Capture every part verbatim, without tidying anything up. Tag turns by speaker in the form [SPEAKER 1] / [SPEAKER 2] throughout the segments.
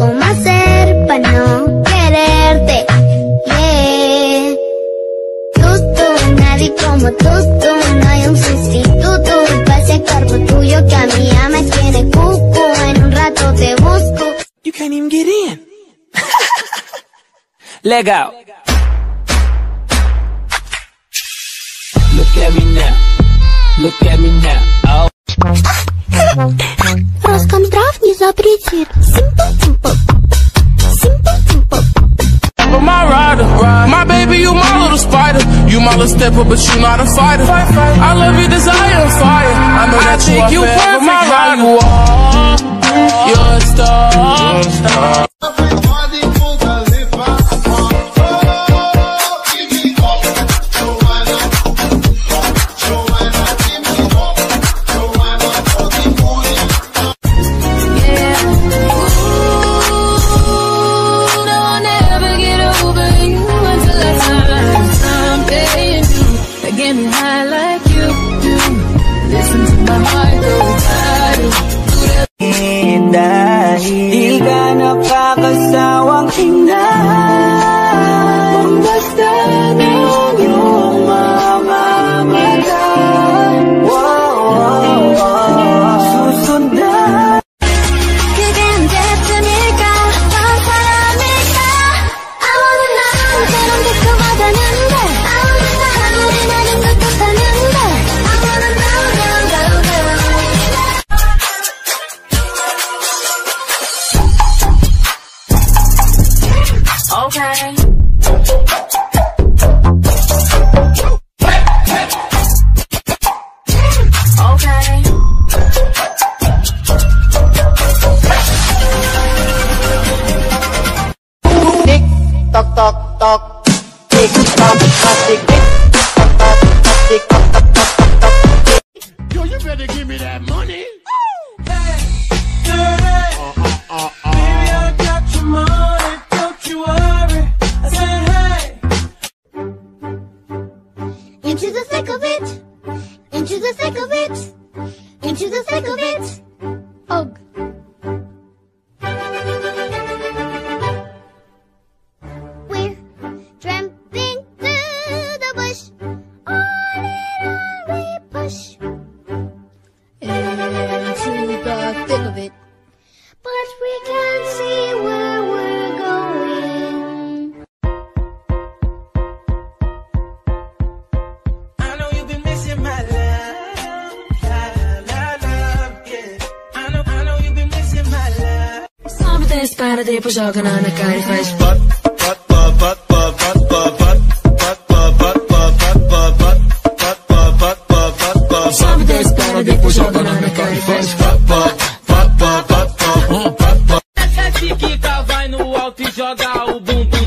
[SPEAKER 1] cómo hacer para no quererte. Yeah. Tú, tú, nadie como tú, tú. No hay un sustituto para ese cuerpo tuyo que a mí ya me tiene cuco. En un rato te busco.
[SPEAKER 2] You can't even get in. Leg out. Look at me now. Look at me now. Oh.
[SPEAKER 1] Роскомздрав не запретит. Simple, simple.
[SPEAKER 3] My rider, my baby, you my little spider. You my little stepper, but you not a fighter. I love your desire and fire. I know that you are you perfect, my rider. You are, you're a star.
[SPEAKER 2] Dahil di ka nakakasawang tingnan, basta ng iyong mga mata. Wow, wow, wow, susundan.
[SPEAKER 1] 그게 언제쯤일까? 넌 사람일까? I wanna know. 그런 게 그만하는데 I wanna know. 우리 나는 똑똑하는데 I wanna know, know, know, know. Okay. Okay.
[SPEAKER 4] Tick tock tock tock. Tick tock tock tick tick tock tock tock tick tock tock tock tock.
[SPEAKER 5] Yo, you better give me that money.
[SPEAKER 1] Into the thick of it, into the thick of it, into the thick of it. Ugh. We're tramping through the bush, on it on we push, into the thick of it, but we can't see where we're going.
[SPEAKER 6] Para depois joga na cara e faz sobe, desce, para depois joga na cara e faz
[SPEAKER 3] Essa chiquita vai no alto e joga o bumbum.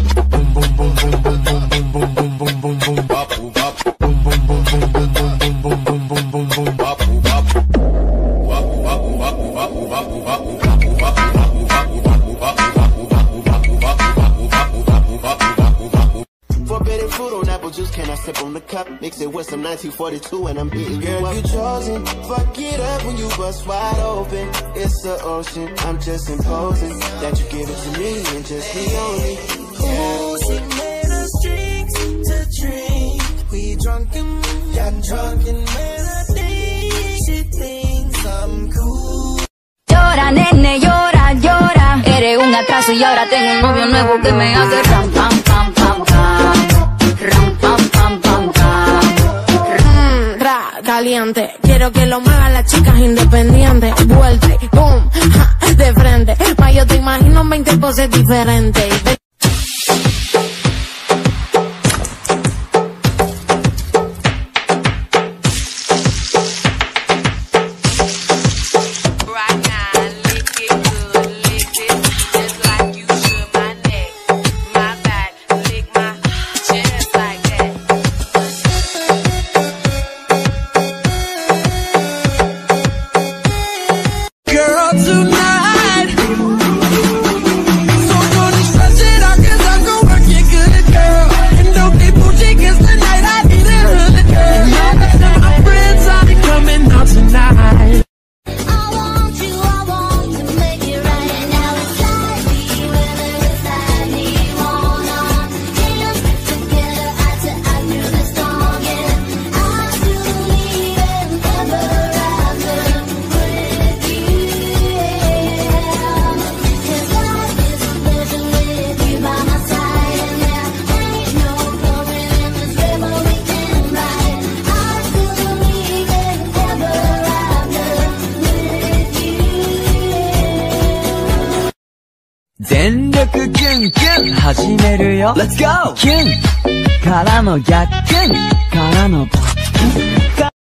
[SPEAKER 7] Forbidden fruit on apple juice, can I sip on the cup? Mix it with some nineteen forty-two and I'm beating you up. Girl, you chosen, fuck it up when you bust wide open. It's the ocean, I'm just imposing that you give it to me and just me only.
[SPEAKER 8] Ooh, she made us drinks to drink. We drunken, got drunk in melody. She thinks I'm cool.
[SPEAKER 6] Llora, nene, llora, llora. Eres un atraso y ahora tengo un novio nuevo que me hace ram, pam, pam, pam, pam. Ram, pam, pam, pam, pam.
[SPEAKER 9] Mmm, ra, caliente. Quiero que lo muevan las chicas independientes. Vuelta y boom, ja, de frente. Ma yo te imagino en veinte poses diferentes.
[SPEAKER 8] Girl, tonight, so gonna stretch it
[SPEAKER 10] 全力キュンキュン始めるよ Let's go! キュンからの逆キュンからのバッキュン